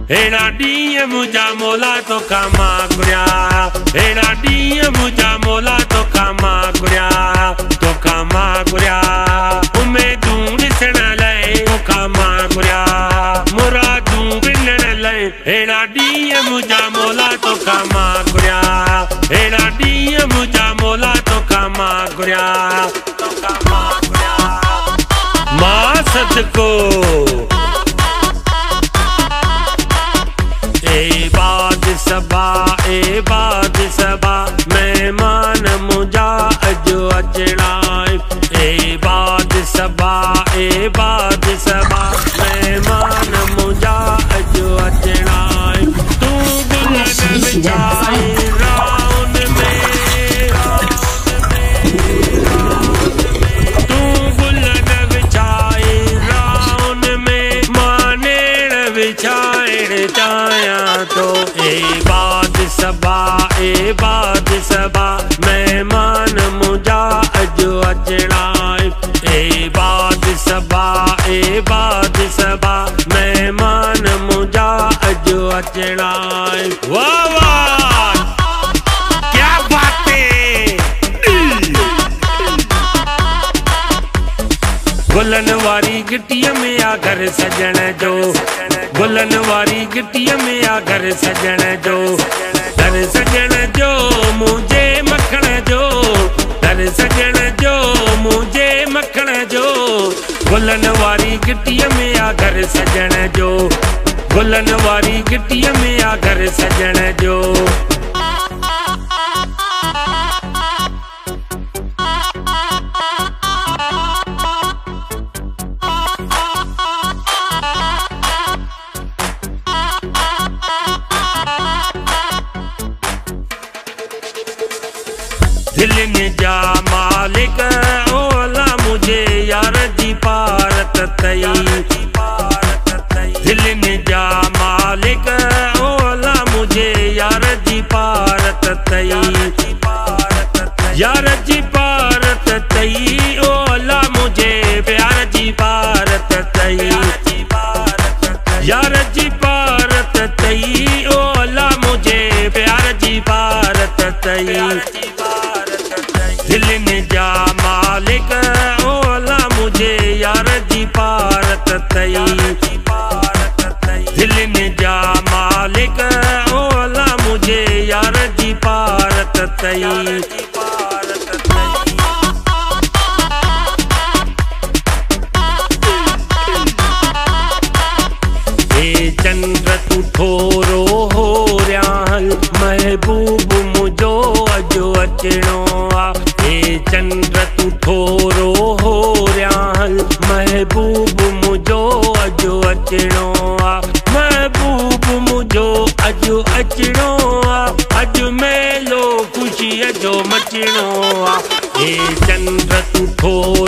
एड़ा ॾींहं मुंहिंजा मौला तोखां मां घुरिया, एड़ा ॾींहं मुंहिंजा मौला तोखां मां घुरिया, तोखां मां घुरिया। उमेदूं ॾिसण लाइ तोखां मां घुरिया, मुरादूं विञण लाइ। एड़ा ॾींहं मुंहिंजा मौला तोखां मां घुरिया, एड़ा ॾींहं मुंहिंजा मौला तोखां मां घुरिया, तोखां मां घुरिया। मां सदको बाद सबा मेहमान मुंहिंजा अॼु अचणा। बाद सबा मेहमान मुंहिंजा अॼु अचणा। तूं गुलन विछाए राउन में, तूं गुलन विछाए राउन में, मां नेण विछाइण चाहियां थो। बाद सबा मेहमान मुंहिंजा अॼु अचणा। बाद सबा मेहमान मुंहिंजा अॼु अचणा। वाह वाह क्या बातें। गुलन वारी गिटीअ में आ घर सजण जो, गुलन वारी गिटीअ में आ घर सजण जो, घर सजण जो मुंहिंजे मखण जो, घर सजण जो मुंहिंजे मखण जो। गुलन वारी गिटीअ में आ घर सजण जो, गुलन वारी गिटीअ में आ घर सजण जो। दिलनि जा मालिक ओला मुझे यार जी पारत तई। दिलनि जा मालिक ओला मुझे यार जी पारत तई, यार जी पारत तई। ओला मुझे प्यार जी पारत तई, यार जी पारत तई। ओला मुझे प्यार जी पारत तई। दिलनि जा मालिक ओला मुझे यार जी पारत तई, दिलनि जा मालिक ओला मुझे यार जी पारत तई। चंद्र तू थोरो हो रहियां, महबूब मुंहिंजो अॼु अचणो आ। चंद्र तू थोरो हो रहियां, महबूब मुंहिंजो अॼु अचणो आ। महबूब मुंहिंजो अॼु अचणो आ, अॼु मेलो ख़ुशीअ जो मचणो आ। चंद्र तू थोरो